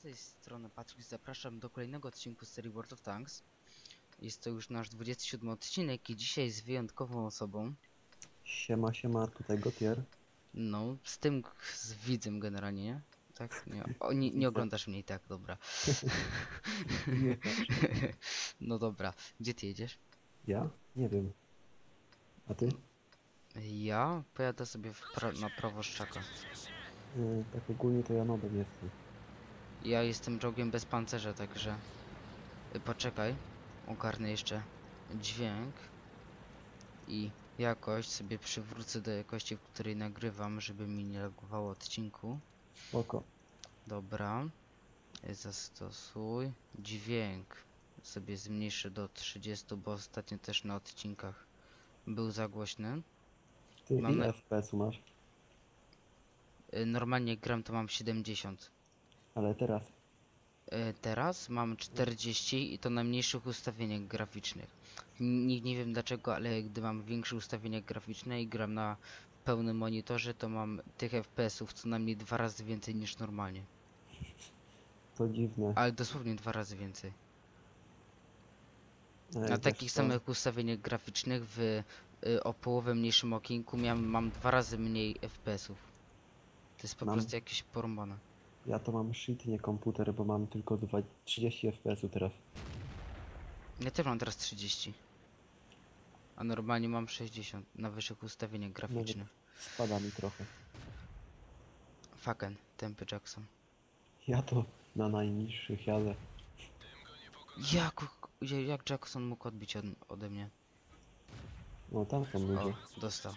tej strony Patryk, zapraszam do kolejnego odcinku z serii World of Tanks. Jest to już nasz 27 odcinek i dzisiaj z wyjątkową osobą. Siema, siema, tutaj Gotier. No, z widzem generalnie, nie? Tak? Nie Widzę. oglądasz mnie i tak, dobra. Nie patrz. No dobra, gdzie ty jedziesz? Ja? Nie wiem. A ty? Ja pojadę sobie na prawoszczaka. Tak ogólnie to ja nobem jestem. Ja jestem czołgiem bez pancerza, także... Poczekaj, ogarnę jeszcze dźwięk i jakość sobie przywrócę do jakości, w której nagrywam, żeby mi nie lagowało odcinku. Spoko. Dobra, zastosuj dźwięk, sobie zmniejszę do 30, bo ostatnio też na odcinkach był za głośny. Ty Mam ile FPS-u masz? Normalnie gram to mam 70. Ale teraz? Teraz mam 40 i to na mniejszych ustawieniach graficznych. Nie wiem dlaczego, ale gdy mam większe ustawienia graficzne i gram na pełnym monitorze, to mam tych FPS-ów co najmniej 2 razy więcej niż normalnie. To dziwne. Ale dosłownie 2 razy więcej. Na Wiesz takich co? samych ustawieniach graficznych o połowę mniejszym okienku mam 2 razy mniej FPS-ów. To jest po prostu jakieś porąbane. Ja to mam shit, nie komputer, bo mam tylko 30 FPS-u teraz. Ja też mam teraz 30. A normalnie mam 60 na wyższych ustawieniach Nawet graficznych. spada mi trochę. Fucking Tępy Jackson. Ja to na najniższych jadę. Jak Jackson mógł odbić ode mnie? No tam są ludzie. O, dostał.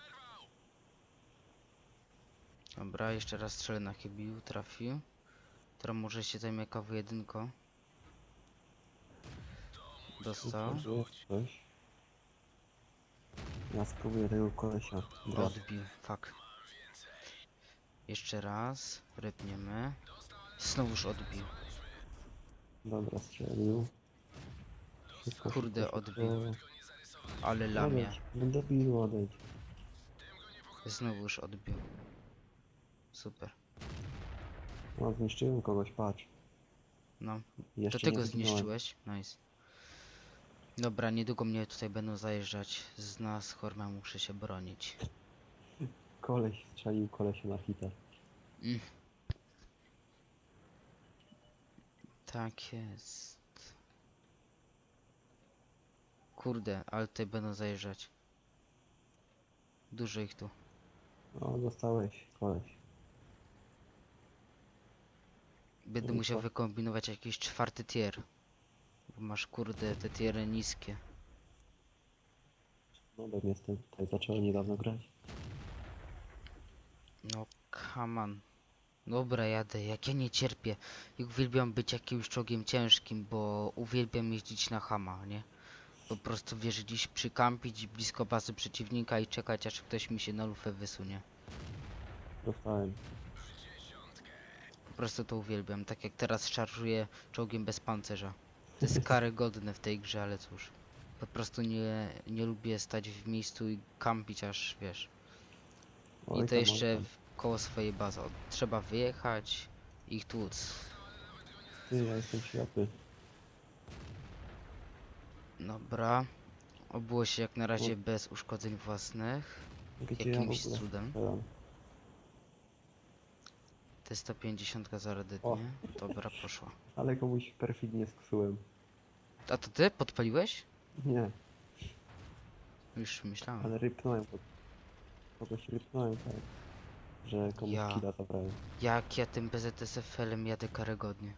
Dobra, jeszcze raz strzelę na chybił, trafił. Teraz może się zajmie KW1. Dostał. Że jest coś. Ja spróbuję tego kolesia brać. Odbił, fuck. Jeszcze raz, rypniemy. Znowuż odbił. Dobra, strzelił. Wszystko, Kurde, szybko, odbił. szybko. Ale lamie. Odejdź, no debilu, odejdź. Znowuż odbił. Super. No, zniszczyłem kogoś, patrz. No, Jeszcze do tego nie zginąłem. zniszczyłeś? Nice. Dobra, niedługo mnie tutaj będą zajeżdżać. Z nas Horma muszę się bronić. Koleś strzelił kolesia na hita. Mm. Tak jest. Kurde, ale tutaj będą zajeżdżać. Dużo ich tu. O, dostałeś, koleś. Będę No i musiał co? wykombinować jakiś 4. tier. Bo masz kurde te tiery niskie. No, bo jestem tutaj, zacząłem niedawno grać. No come on. Dobra, jadę, jak ja nie cierpię. I uwielbiam być jakimś czołgiem ciężkim, bo uwielbiam jeździć na Hama, nie? Po prostu wiesz, gdzieś przykampić blisko bazy przeciwnika i czekać aż ktoś mi się na lufę wysunie. Dostałem. Po prostu to uwielbiam, tak jak teraz szarżuję czołgiem bez pancerza. To jest karygodne w tej grze, ale cóż. Po prostu nie lubię stać w miejscu i kampić aż, wiesz. I Oj to tam, oj jeszcze tam. koło swojej bazy. Trzeba wyjechać i ich tłuc. Ty, ja jestem ślepy. Dobra. Obyło się jak na razie O. bez uszkodzeń własnych. Gdzie ja w Jakimś ogóle cudem. strzelam? T150 O, zaradydnie. Dobra, poszła. ale komuś perfidnie sksułem. A to ty podpaliłeś? Nie, Już myślałem. ale rypnąłem kogoś rypnąłem, tak. Że komuś Ja. killa zabrałem. Jak ja tym BZSFL-em jadę karygodnie.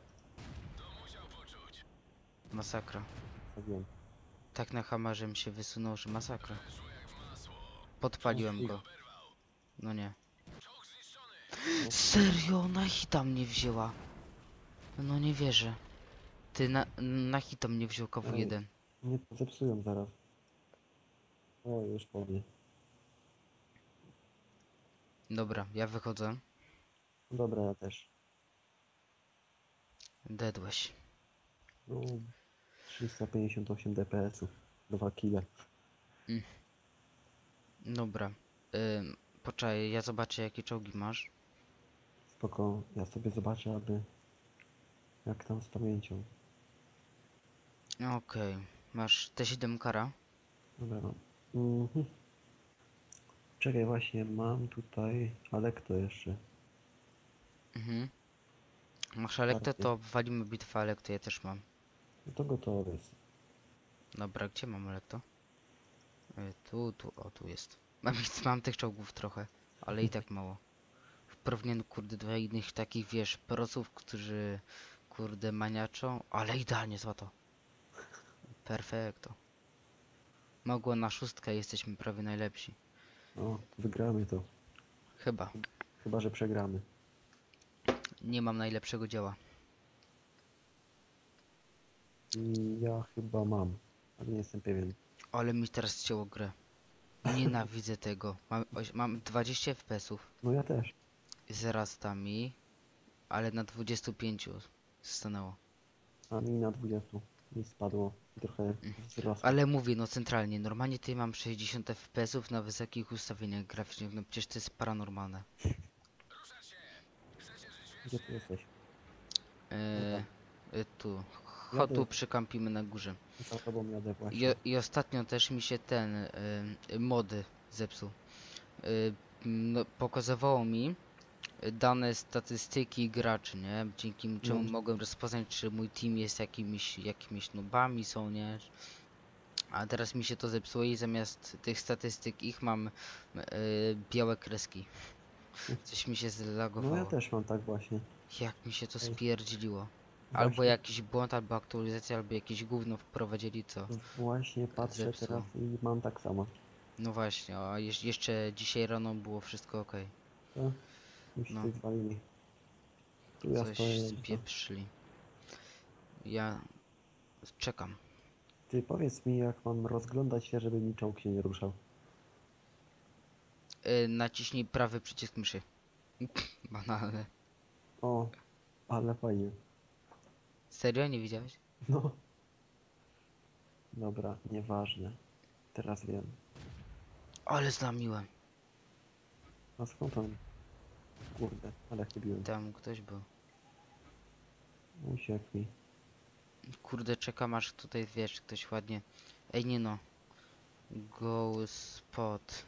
Masakra. Co wiem. Tak na hamarze mi się wysunął, że masakra. Podpaliłem go. No nie. No. Serio? Na hita mnie wzięła. No nie wierzę. Ty na hita mnie wziął KW1. Nie zepsują zaraz. O, już powie. Dobra, ja wychodzę. Dobra, ja też. Dedłeś. No, 358 DPS-ów. 2 kile. Dobra. Poczekaj, ja zobaczę jakie czołgi masz. Spoko, ja sobie zobaczę, aby Jak tam z pamięcią? Okej. Masz T7 kara? Dobra, mam. Mhm. Czekaj, właśnie mam tutaj Alekto jeszcze. Mhm. Masz Elektrę, Karty. to walimy bitwę Elektrę, ja też mam. No to gotowy jest. Dobra, gdzie mam Elektro? O tu jest. Mam tych czołgów trochę, ale i tak mało. W porównaniu, kurde, do innych takich, wiesz, prosów, którzy, kurde, maniaczą, ale idealnie złoto. Perfekto. Mogło na szóstkę, jesteśmy prawie najlepsi. O, wygramy to. Chyba. Chyba, że przegramy. Nie mam najlepszego dzieła. Ja chyba mam, ale nie jestem pewien. Ale mi teraz cięło grę. Nienawidzę tego. Mam 20 FPS-ów No ja też. z rastami, ale na 25 stanęło. A mi na 20 mi spadło trochę wzrostu. Ale mówię, no centralnie, normalnie tutaj mam 60 FPS-ów na wysokich ustawieniach graficznych, no przecież to jest paranormalne. Gdzie ty jesteś? Eee, Dobra, Tu. Chodź jadę, tu przykampimy na górze. za tobą jadę właśnie. I ostatnio też mi się ten mody zepsuł. No, pokazywało mi dane statystyki graczy, nie? Dzięki czemu No, mogłem rozpoznać, czy mój team jest jakimiś nubami są, nie? A teraz mi się to zepsuło i zamiast tych statystyk ich mam białe kreski. Coś mi się no ja zlagowało. też mam tak właśnie. Jak mi się to Ej, spierdziliło. Albo właśnie, jakiś błąd, albo aktualizacja, albo jakieś gówno wprowadzili, co właśnie patrzę teraz zepsuło. i mam tak samo. No właśnie, a jeszcze dzisiaj rano było wszystko ok. To już No, coś zwalili. Tu ja stoję coś jakby co. spieprzyli. Ja czekam. Ty powiedz mi, jak mam rozglądać się, żeby mi czołg się nie ruszał. Naciśnij prawy przycisk myszy. Banalne. O, ale fajnie. Serio? Nie widziałeś? No, dobra, nieważne. Teraz wiem. Ale znamiłem. A skąd on? Kurde, ale chybiłem. Tam ktoś był. Uciekł mi. Kurde, czekam aż tutaj, wiesz, ktoś ładnie... Ej, nie no. Go spot.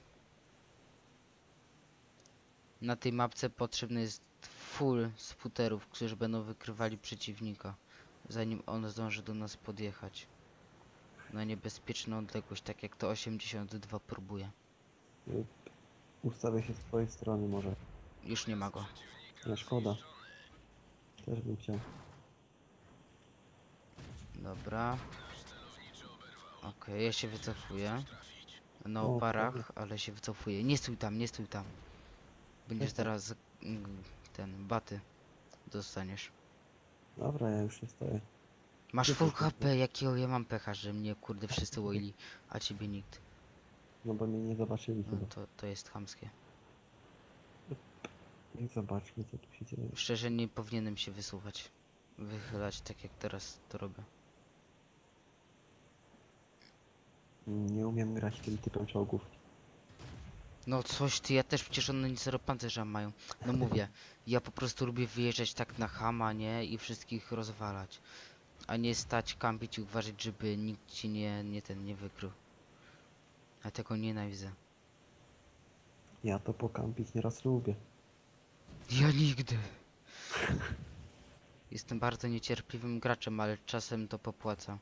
Na tej mapce potrzebny jest full sputterów, którzy będą wykrywali przeciwnika, zanim on zdąży do nas podjechać. Na niebezpieczną odległość, tak jak to 82 próbuje. Y, Ustawię się z twojej strony może. Już nie ma go. Nie, szkoda. Też bym chciał. Dobra. Okej, ja się wycofuję. Na O, fajnie. oparach, ale się wycofuję. Nie stój tam, nie stój tam. Będziesz Jestem. teraz ten baty dostaniesz. Dobra, ja już się stoję. Masz Gdzie full ty jesteś? HP, jakiego ja mam pecha, że mnie kurde wszyscy łoili, a ciebie nikt. No bo mnie nie zobaczyli No chyba. to jest chamskie. I zobaczmy, co tu się dzieje. Szczerze nie powinienem się wysuwać. Wychylać tak jak teraz to robię. Nie umiem grać tym typem czołgów. No coś ty, ja też przecież one zero pancerza mają. No mówię, ja po prostu lubię wyjeżdżać tak na chama, nie? I wszystkich rozwalać. A nie stać, kampić i uważać, żeby nikt ci nie wykrył. Ja tego nienawidzę. Ja to pokampić nieraz lubię. Ja nigdy. Jestem bardzo niecierpliwym graczem, ale czasem to popłaca.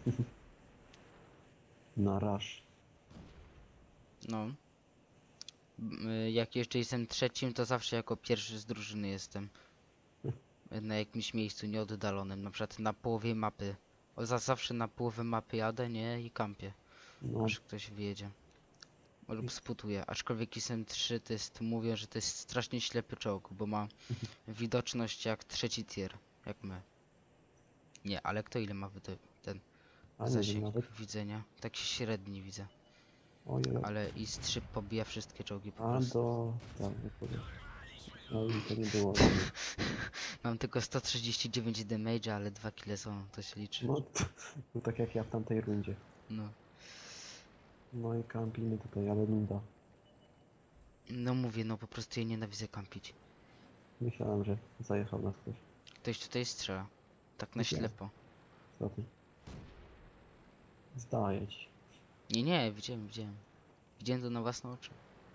Na rush. No. Jak jeszcze jestem trzecim, to zawsze jako pierwszy z drużyny jestem. Na jakimś miejscu nieoddalonym, na przykład na połowie mapy. Zawsze na połowę mapy jadę, nie? I kampię. No, Aż ktoś wyjedzie. Lub sputuje. Aczkolwiek jestem 3, to jest, mówią, że to jest strasznie ślepy czołg, bo ma widoczność jak trzeci tier, jak my. Nie, ale kto ile ma ten a nie wiem zasięg nawet. widzenia? Taki średni widzę. Ojej. Ale i strzyb pobija wszystkie czołgi po A prostu. do... Tak, dokładnie. No i to nie było ładnie. Mam tylko 139 damage, ale 2 kile są, to się liczy. No, no tak jak ja w tamtej rundzie. No. No i kampimy tutaj, ale nuda. No mówię, no po prostu ja nienawidzę kampić. Myślałem, że zajechał nas ktoś. Ktoś tutaj strzela. Tak na Gdzie? ślepo. Co ty? Zdaje ci. Nie, widziałem. Widziałem to na własne oczy.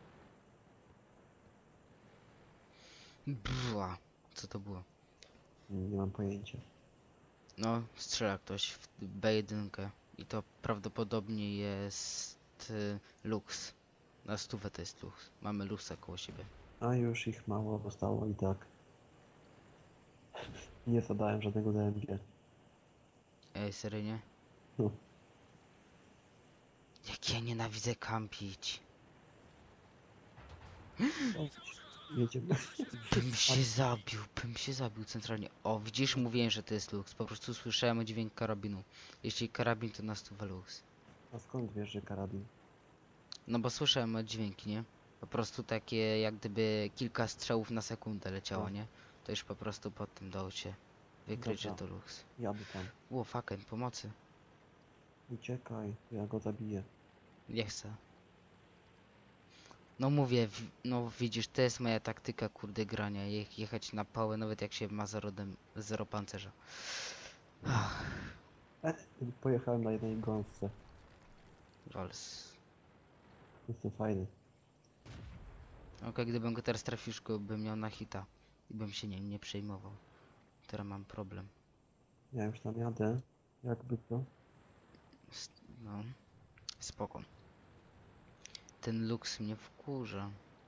Bła. Co to było? Nie mam pojęcia. No, strzela ktoś w B1 i to prawdopodobnie jest Lux. Na stówę to jest Lux. Mamy Luxa koło siebie. A już ich mało zostało i tak. Nie zadałem żadnego DMG. Ej, seryjnie? No, Jak ja nienawidzę kampić. jedziemy. Bym się zabił centralnie. O, widzisz, mówiłem, że to jest Lux. Po prostu słyszałem dźwięk karabinu. Jeśli karabin, to na stówę Lux. A skąd wiesz, że karabin? No bo słyszałem dźwięki, nie? Po prostu takie, jak gdyby kilka strzałów na sekundę leciało, A. nie? To już po prostu po tym dało się wykryć, że Dobra, to Lux. jadę tam. Ło, fucking, pomocy. Uciekaj, ja go zabiję. Nie chcę. No mówię, no widzisz, to jest moja taktyka, kurde, grania. Jechać na pałę, nawet jak się ma zero pancerza. Ach, E, pojechałem na jednej gąsce. Wals. Jestem fajny. Okej, gdybym go teraz trafił, już go bym miał na hita. I bym się nim nie przejmował. Teraz mam problem. Ja już tam jadę. Jakby to. No, spoko. Ten Lux mnie wkurza.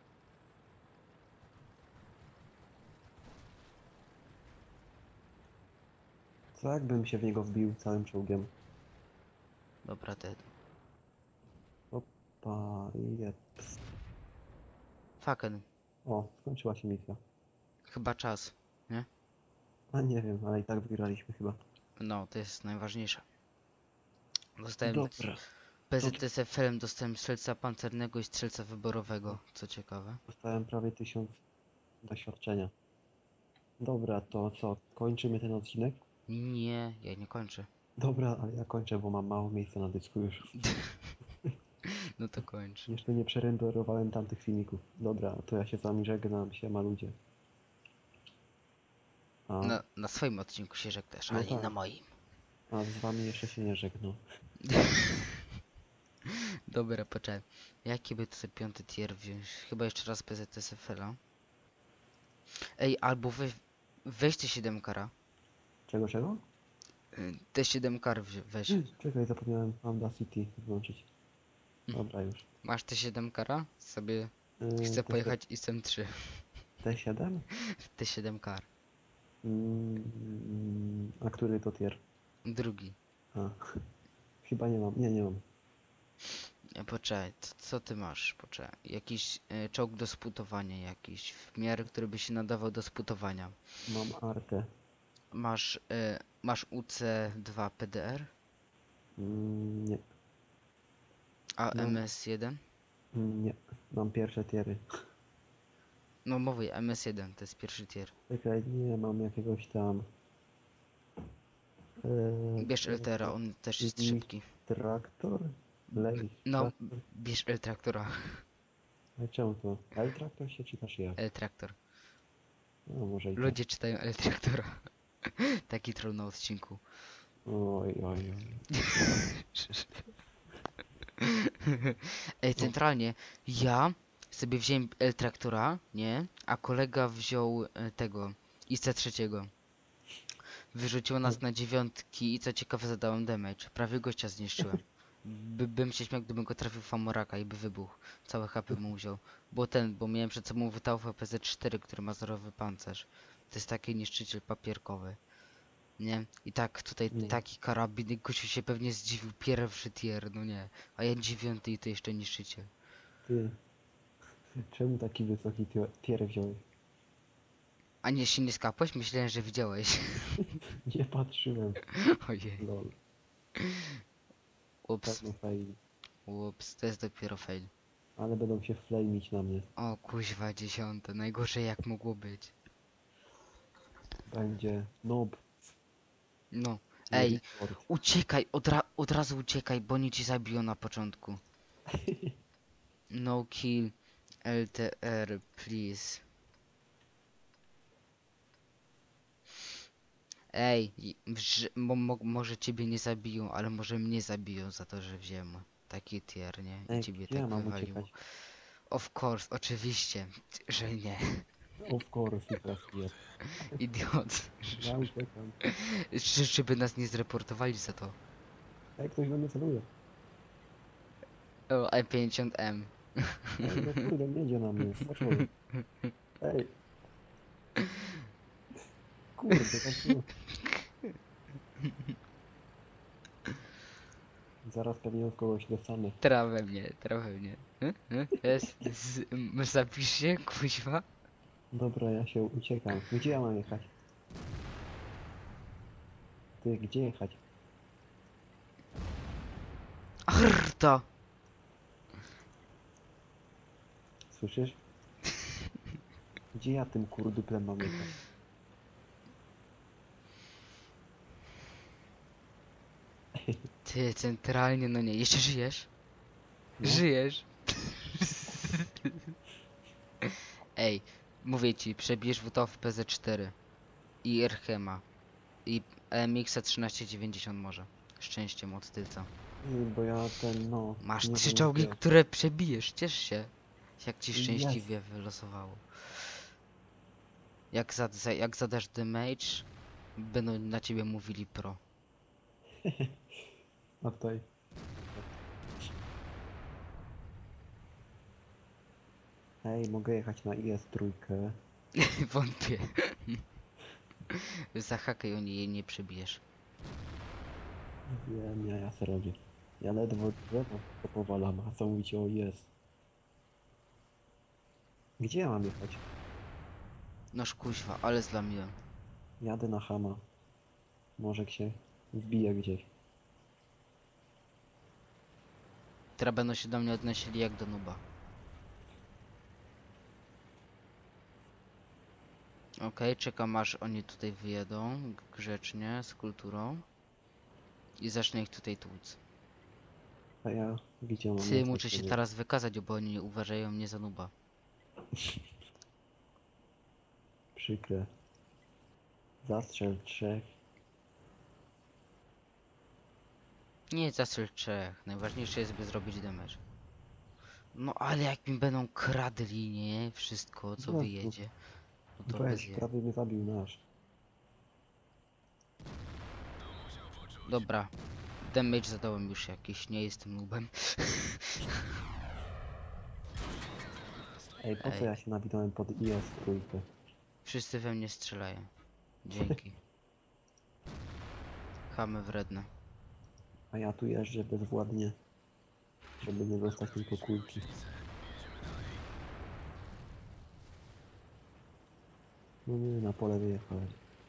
Co jakbym się w niego wbił całym czołgiem? Dobra, Ted. Opa, jeps. Fucking, O, skończyła się misja. chyba czas. A nie wiem, ale i tak wygraliśmy chyba. No, to jest najważniejsze. Dostałem Dobra. PZSFL-em, dostałem strzelca pancernego i strzelca wyborowego, co ciekawe. Dostałem prawie 1000 doświadczenia. Dobra, to co? Kończymy ten odcinek? Nie, ja nie kończę. Dobra, ale ja kończę, bo mam mało miejsca na dysku już. No to kończ. Jeszcze nie przerenderowałem tamtych filmików. Dobra, to ja się z wami żegnam, siema ludzie. A, Na swoim odcinku się żegnasz, no ale nie na tak. moim. A z wami jeszcze się nie żegnam. Dobra, poczekaj. Jaki by tutaj piąty tier wziąć? Chyba jeszcze raz PZSFL-a. Ej, albo weź te 7 kara. Czego? Te 7 kar weź. Czekaj, zapomniałem Audacity włączyć. Dobra, już. Masz te 7 kara? Sobie chcę Te, pojechać ISM 3. T7? Te 7 kar. A który to tier? Drugi. A, chyba nie mam. Nie mam. Poczekaj, co ty masz? Poczekaj. Jakiś czołg do sputowania jakiś. W miarę, który by się nadawał do sputowania. Mam Artę. Masz UC2 PDR? Nie. A Mam. MS1? Nie. Mam pierwsze tiery. No mówię, MS1 to jest pierwszy tier. Czekaj, nie mam jakiegoś tam. Bierz LTR-a, on też jest jakiś szybki. Traktor? Lej. No, Traktor? bierz L-traktora. Ale czemu to? L-traktor się czytasz jak? L-traktor. No może i tak. Ludzie czytają L-traktora. Taki troll na odcinku. Oj. Ej, centralnie, ja sobie wziąłem L-traktora, nie? A kolega wziął tego, IC-3. Wyrzuciło nas na dziewiątki i co ciekawe zadałem damage. Prawie gościa zniszczyłem. Bym się śmiał, gdybym go trafił w Amoraka i by wybuchł. Całe HP mu wziął. Bo miałem przed sobą wytałówę PZ4, który ma zerowy pancerz. To jest taki niszczyciel papierkowy. Nie? I tak tutaj Nie. taki karabin, i gościu się pewnie zdziwił, pierwszy tier, no nie. A ja dziewiąty i to jeszcze niszczyciel. Ty. Czemu taki wysoki tier wziąłeś? A nie, się nie skapłeś? Myślałem, że widziałeś. Nie patrzyłem. Ojej. Lol. Ups, Pewno fail. ups, to jest dopiero fail. Ale będą się flamić na mnie. O kuźwa, 10. Najgorzej jak mogło być. Będzie noob. No. Nie Ej, report. uciekaj, od razu uciekaj, bo nie ci zabiją na początku. No kill LTR, please. Ej, może ciebie nie zabiją, ale może mnie zabiją za to, że wziąłem taki tier, nie? I Ej, ciebie gdzie ja tak mam wywaliło. uciekać? Of course, oczywiście, że nie. Of course, impress here. Idiot. Ja uciekam. Żeby nas nie zreportowali za to. Ej, ktoś we mnie celuje. O, E50M. Ej, no kurde, nie idzie na mnie, skoczyłem. Ej, kurde, tam są... Zaraz pewnie od kogoś dostanę. Trawę mnie, trawę mnie. Jest, zapisz się, kuźwa. Dobra, ja się uciekam. Gdzie ja mam jechać? Ty, gdzie jechać? Arta! Słyszysz? Gdzie ja tym kurduplem mam jechać? Ty, centralnie, no nie, jeszcze żyjesz? No, Żyjesz? Ej, mówię ci, przebierz WTO w PZ4 i Erchema i MX 1390 może. Szczęściem od tylca. bo ja ten, no... Masz nie 3 wiem, czołgi, gdzie. które przebijesz, ciesz się. Jak ci Jest. szczęśliwie wylosowało. Jak zadasz damage, będą na ciebie mówili pro. A tutaj. Ej, mogę jechać na IS-3. Wątpię. Zahakaj, oni jej nie przebijesz. Wiem, ja se robię. Ja ledwo drzewo to powalam, a co mówicie o IS? Gdzie ja mam jechać? Noż kuźwa, ale zlamiłem. Jadę na Hama. Może się wbije gdzieś. Teraz będą się do mnie odnosili jak do nuba. Okej, czekam aż oni tutaj wyjedą grzecznie, z kulturą. I zacznę ich tutaj tłuc. A ja gdzie mam Ty, jechać? muszę się sobie? teraz wykazać, bo oni uważają mnie za nuba. Przykre. Zastrzel 3. Nie zastrzel 3. Najważniejsze jest, by zrobić damage. No ale jak mi będą kradli, nie? Wszystko, co Jezu. wyjedzie. No to bez Weź, je. prawie mnie zabił nasz. Dobra. Damage zadałem już jakiś, nie jestem nubem. Ej, po co Ej. ja się nawinąłem pod IS-3? Wszyscy we mnie strzelają. Dzięki. Chamy wredne. A ja tu jeżdżę bezwładnie. Żeby nie dostać tylko kulki. No nie, na pole wyjechałem.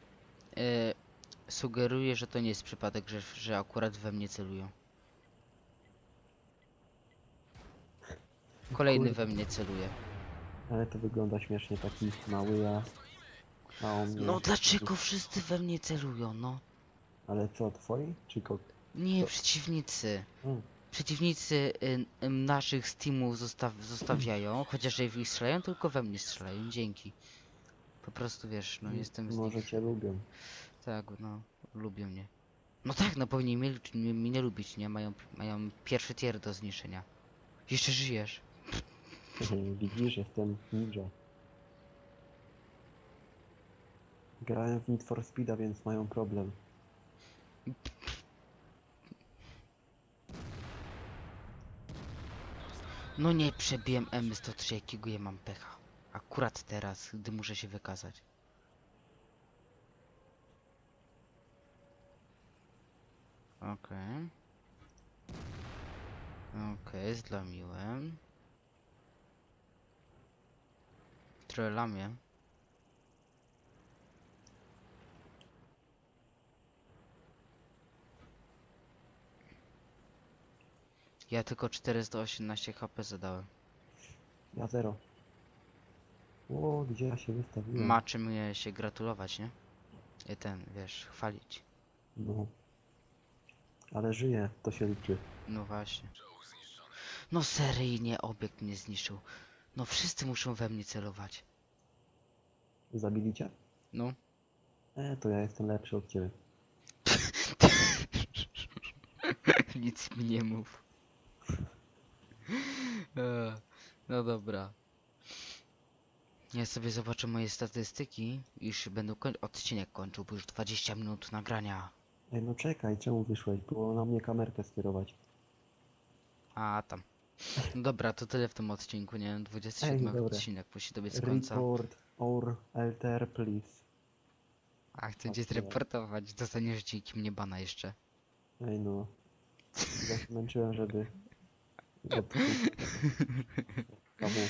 Sugeruję, że to nie jest przypadek, że akurat we mnie celują. Kolejny Kurde. we mnie celuje. Ale to wygląda śmiesznie, taki mały, a on mnie... No dlaczego wszyscy we mnie celują, no? Ale co, twoi? Czy Nie, To- przeciwnicy. Hmm. Przeciwnicy naszych Steamów zostawiają, chociaż w nich strzelają, tylko we mnie strzelają, dzięki. Po prostu wiesz, no jestem z Może nich. cię lubią. Tak, no, lubią mnie. No tak, no powinni mnie nie lubić, nie? Mają pierwszy tier do zniszczenia. Jeszcze żyjesz. Widzisz, jestem ninja. Grałem w Need for Speeda, więc mają problem. No nie, przebiłem M103, jakiego ja mam pecha. Akurat teraz, gdy muszę się wykazać. Okej. Okej, zlamiłem. Trochę lamię. Ja tylko 418 HP zadałem. Ja zero. O, gdzie ja się wystawiłem? Ma czym mnie się gratulować, nie? I wiesz, chwalić. No. Ale żyję, to się liczy. No właśnie. No seryjnie obiekt mnie zniszczył. No wszyscy muszą we mnie celować. Zabili cię? No. To ja jestem lepszy od ciebie. Nic mi nie mów. No dobra. Ja sobie zobaczę moje statystyki. Już będę odcinek kończył, bo już 20 minut nagrania. No czekaj, czemu wyszłeś? Było na mnie kamerkę skierować. A tam. No dobra, to tyle w tym odcinku, nie? 27 Dobra. odcinek musi dobiec końca. Report or LTR, please. A chcę Tak cię trzeba. zreportować. Dostaniesz dzięki mnie bana jeszcze. No. Ja się męczyłem, żeby odkryć kamu.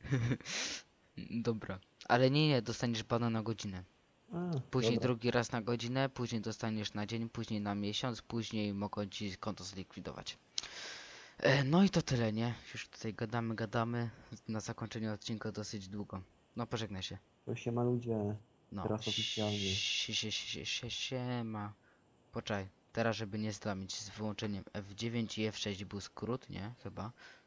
Dobra. Ale nie, dostaniesz bana na godzinę. Później Dobra. drugi raz na godzinę, później dostaniesz na dzień, później na miesiąc, później mogą ci konto zlikwidować. No i to tyle, nie? Już tutaj gadamy. Na zakończenie odcinka dosyć długo. No pożegnaj się. To się ma ludzie. No. Teraz oficjalnie. Siema. Poczekaj. Teraz żeby nie zlamić z wyłączeniem F9 i F6 był skrót, nie? Chyba.